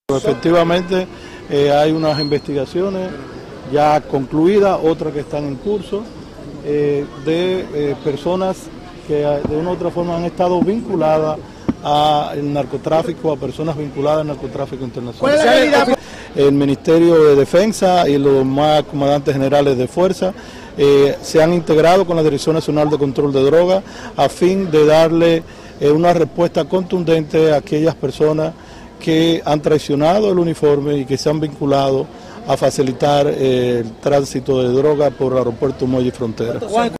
Efectivamente, hay unas investigaciones ya concluidas, otras que están en curso, de personas que de una u otra forma han estado vinculadas al narcotráfico, a personas vinculadas al narcotráfico internacional. El Ministerio de Defensa y los más comandantes generales de fuerza se han integrado con la Dirección Nacional de Control de Drogas a fin de darle una respuesta contundente a aquellas personas que han traicionado el uniforme y que se han vinculado a facilitar el tránsito de droga por el aeropuerto Muelle y Frontera.